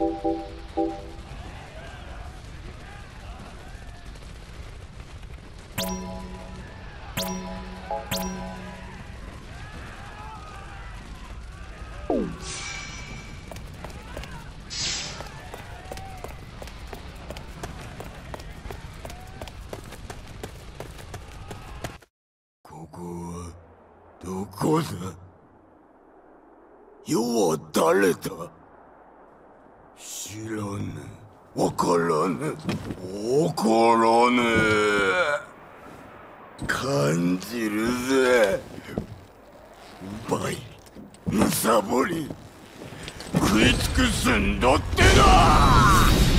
ここはどこだ？世は誰だ？知らぬ。わからぬ。わからぬ。感じるぜ。奪い、貪り、食い尽くすんだってな。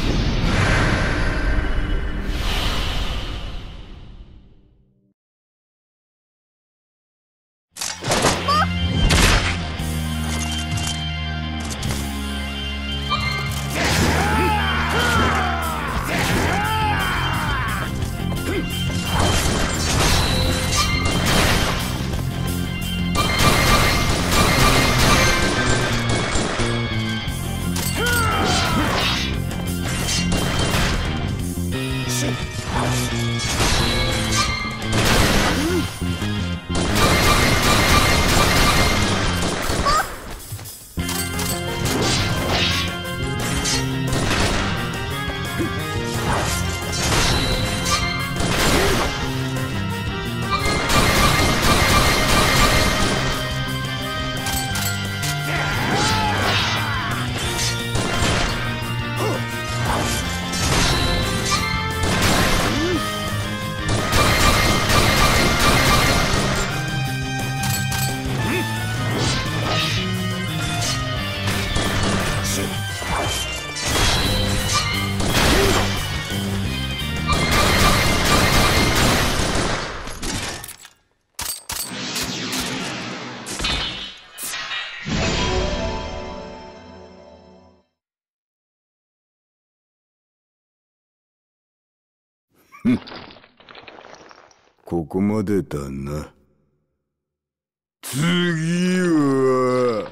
ここまでだな。次は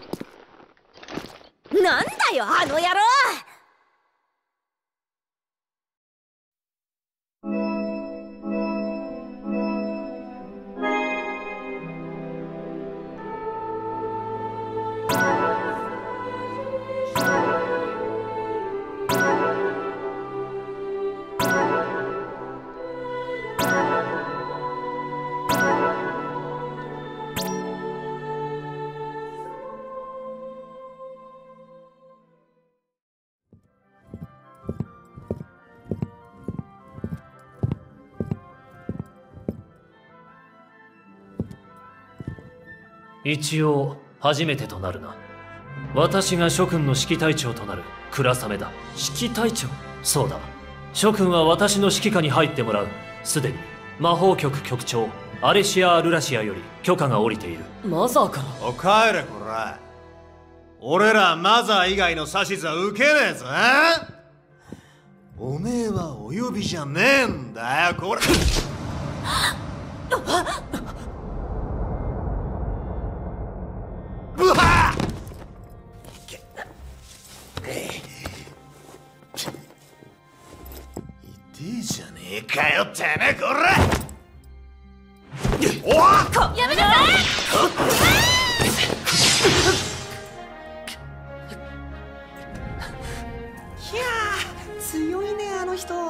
なんだよあの野郎！ 一応初めてとなるな。私が諸君の指揮隊長となる倉雨だ。指揮隊長？そうだ。諸君は私の指揮下に入ってもらう。すでに魔法局局長アレシア・アルラシアより許可が下りている。 マザーから？ お帰れこら。俺らマザー以外の指図は受けねえぞ。おめえはお呼びじゃねえんだよこれ。うわっ！痛えじゃねえかよてめえこら！おっ！ やめなさい！ いやー強いねあの人。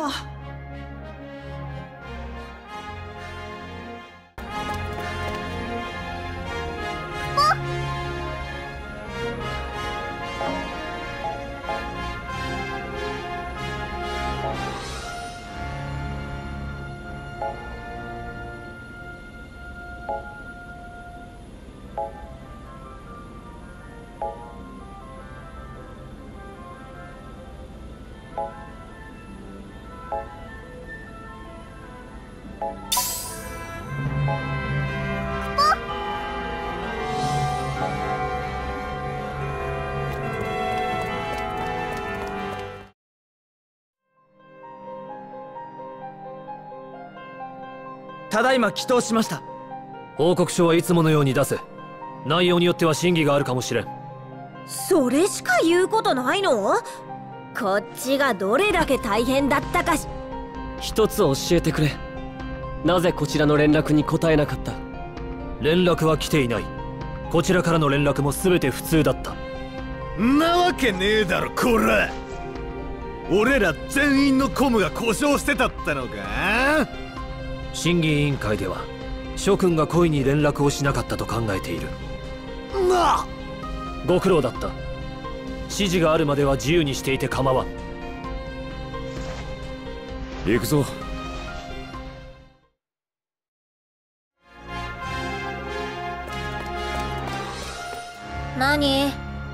ただいま帰答しました。 報告書はいつものように出せ。内容によっては審議があるかもしれん。 それしか言うことないの？ こっちがどれだけ大変だったか一つ教えてくれ。なぜこちらの連絡に答えなかった？ 連絡は来ていない。こちらからの連絡も全て普通だった。 なわけねえだろこら。俺ら全員のコムが故障してたったのか？ 審議委員会では諸君が故意に連絡をしなかったと考えている。 なあ、 ご苦労だった。指示があるまでは自由にしていて構わん。 行くぞ。 何？はい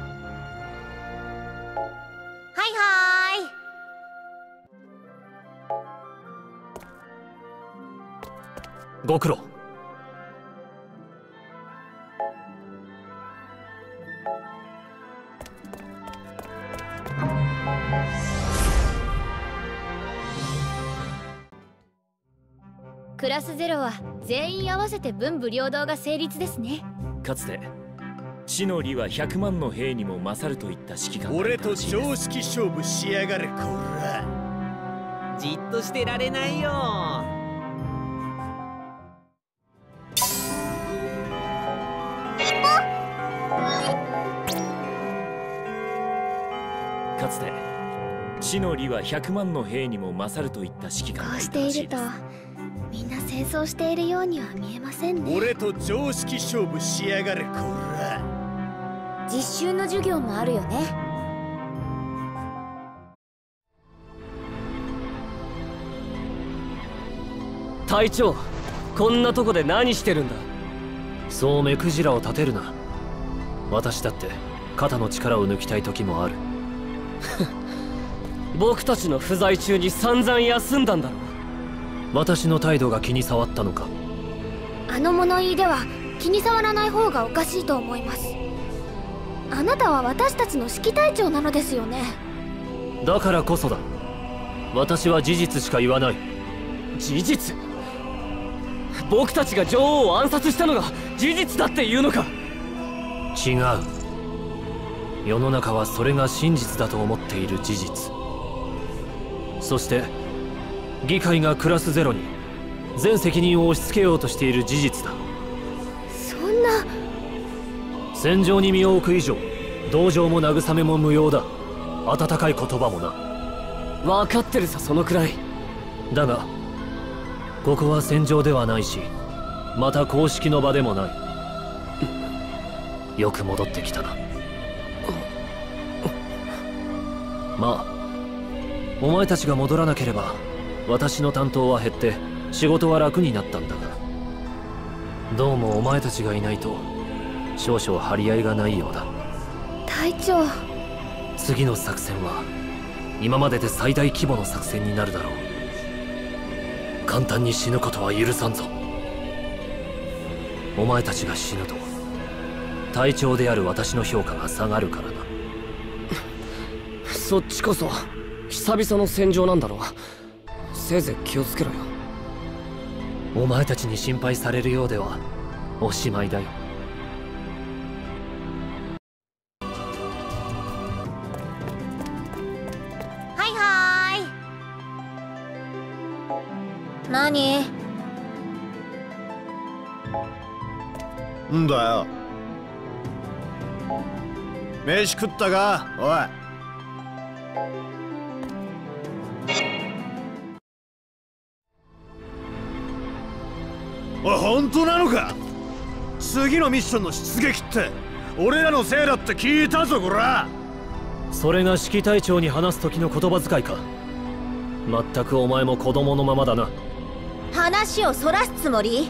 はい。 ご苦労。 クラス0は全員合わせて文武両道が成立ですね。 かつて地の利は100万の兵にも勝るといった指揮官が俺と常識勝負しやがれこら。 じっとしてられないよ。 かつて地の利は100万の兵にも勝るといった指揮官こうしがいたているとらしいです。 みんな戦争しているようには見えませんね。 俺と常識勝負しやがれこら。 実習の授業もあるよね。 隊長、こんなとこで何してるんだ？ そう目くじらを立てるな。私だって肩の力を抜きたい時もある。 僕たちの不在中に散々休んだんだろ。 私の態度が気に障ったのか？ あの物言いでは気に障らない方がおかしいと思います。あなたは私たちの指揮隊長なのですよね。 だからこそだ。私は事実しか言わない。 事実？僕たちが女王を暗殺したのが事実だっていうのか？ 違う。世の中はそれが真実だと思っている事実。そして議会がクラス0に全責任を押し付けようとしている事実だ。 そんな。 戦場に身を置く以上同情も慰めも無用だ。温かい言葉もな。 分かってるさ、そのくらい。 だがここは戦場ではないし、また公式の場でもない。よく戻ってきたな。まあお前たちが戻らなければ私の担当は減って仕事は楽になったんだが、どうもお前たちがいないと少々張り合いがないようだ。 隊長。 次の作戦は今までで最大規模の作戦になるだろう。簡単に死ぬことは許さんぞ。お前たちが死ぬと隊長である私の評価が下がるからな。 そっちこそ久々の戦場なんだろう。せいぜい気をつけろよ。 お前たちに心配されるようではおしまいだよ。 はいはーい。何？ んだよ。飯食ったかおい。おい、本当なのか？次のミッションの出撃って俺らのせいだって聞いたぞこら。 それが指揮隊長に話す時の言葉遣いか？まったくお前も子供のままだな。 話をそらすつもり？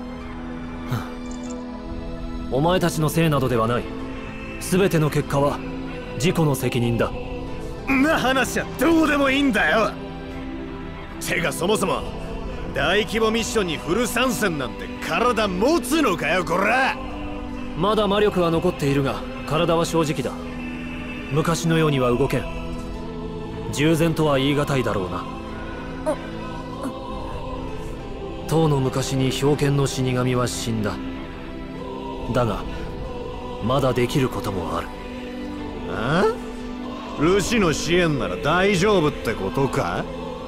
お前たちのせいなどではない。全ての結果は自己の責任だ。 な話はどうでもいいんだよ。てかそもそも大規模ミッションにフル参戦なんて体持つのかよこら。 まだ魔力は残っているが体は正直だ。昔のようには動けん。従前とは言い難いだろうな。とうの昔に冰剣の死神は死んだ。だがまだできることもある。 あ？ ルシの支援なら大丈夫ってことか？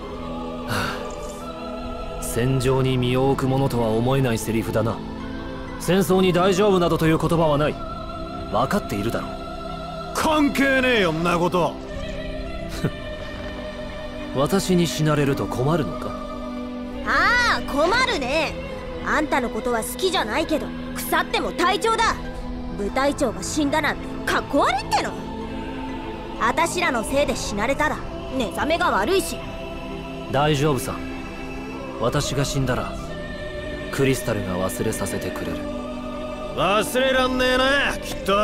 戦場に身を置くものとは思えないセリフだな。戦争に大丈夫などという言葉はない。分かっているだろう。 関係ねえよんなこと。 私に死なれると困るのか？ ああ、困るね。あんたのことは好きじゃないけど腐っても隊長だ。部隊長が死んだなんてかっこ悪いっての。あたしらのせいで死なれたら寝覚めが悪いし。 大丈夫さ。私が死んだらクリスタルが忘れさせてくれる。 忘れらんねえな、きっと。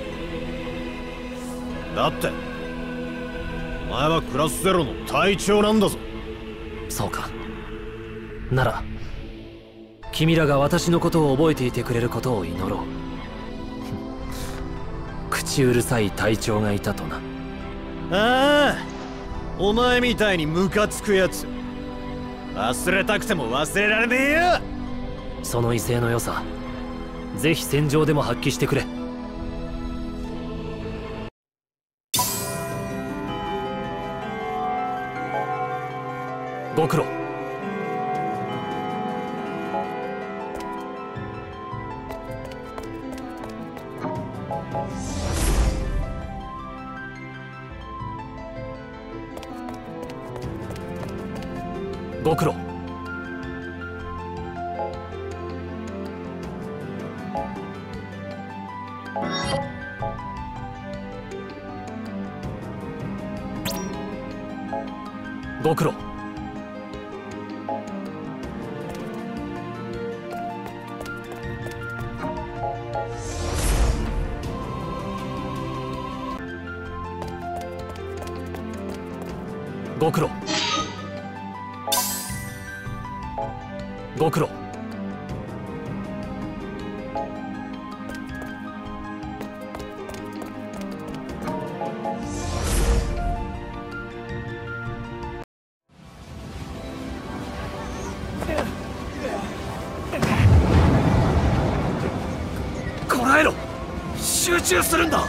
だってお前はクラスゼロの隊長なんだぞ。 そうか。なら君らが私のことを覚えていてくれることを祈ろう。口うるさい隊長がいたとな。 ああ、お前みたいにムカつくやつ忘れたくても忘れられねえよ。 その威勢の良さ、ぜひ戦場でも発揮してくれ。ご苦労。ご苦労。ご苦労。ご苦労。ご苦労。こらえろ。集中するんだ。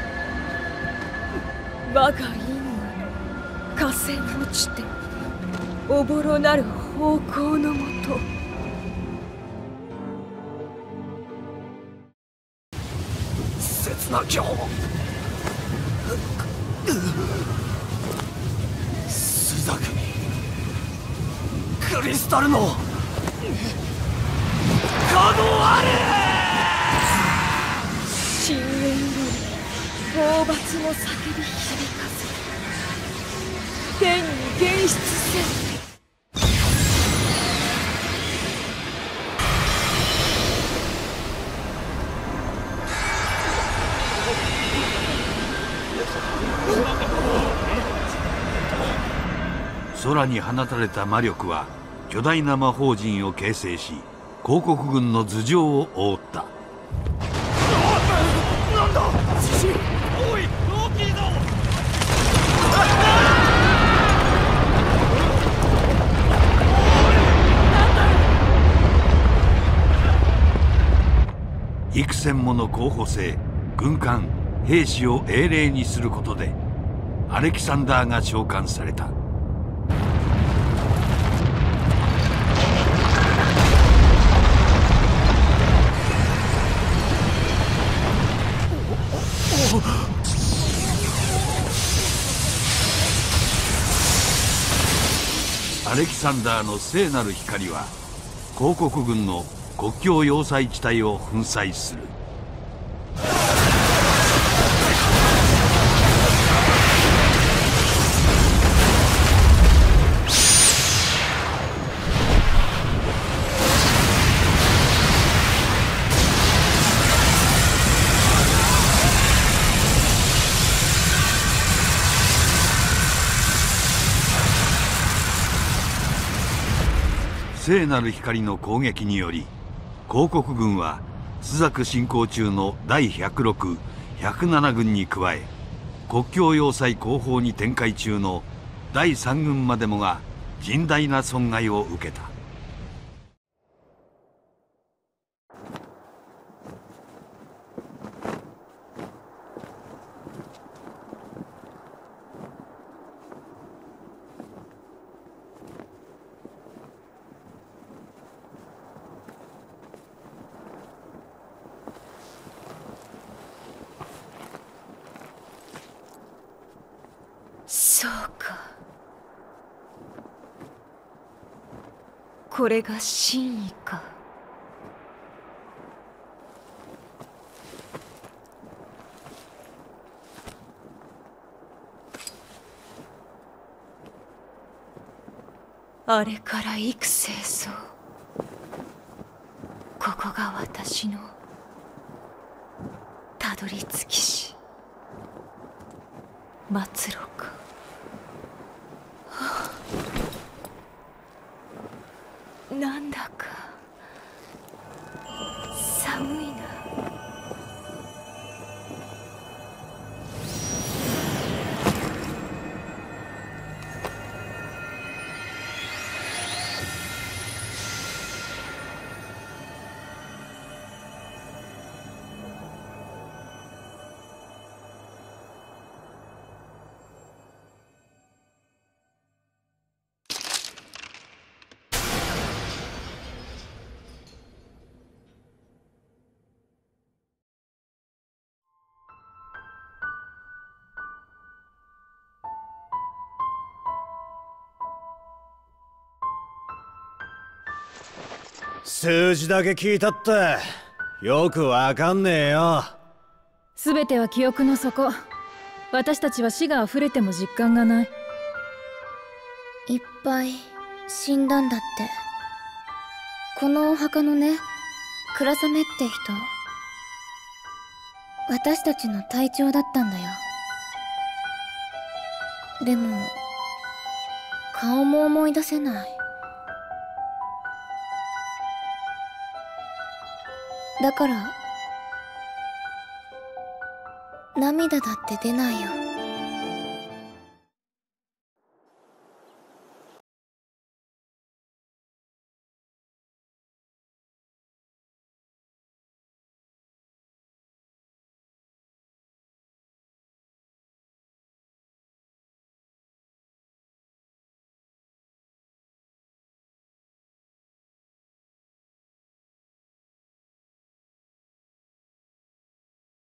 我が因果河川落ちておぼろなる方向のもと。 切な今日朱雀クリスタルの可能あれ。 深淵より討伐の叫び響かせ天に現出せん。 空に放たれた魔力は巨大な魔法陣を形成し、広告軍の頭上を覆った。 なんだ獅子。おい大きいぞ。 幾千もの候補生、軍艦、兵士を英霊にすることでアレキサンダーが召喚された。アレキサンダーの聖なる光は広告軍の国境要塞地帯を粉砕する。聖なる光の攻撃により広告軍は朱雀進行中の第106、107軍に加え国境要塞後方に展開中の第3軍までもが甚大な損害を受けた。 そうか。これが真意か。あれから幾世そう、ここが私のたどり着きし末路か。はあ、なんだか寒いな。 数字だけ聞いたってよくわかんねえよ。 全ては記憶の底。私たちは死が溢れても実感がない。 いっぱい死んだんだって。このお墓のね、倉雨って人、私たちの隊長だったんだよ。でも顔も思い出せない。だから涙だって出ないよ。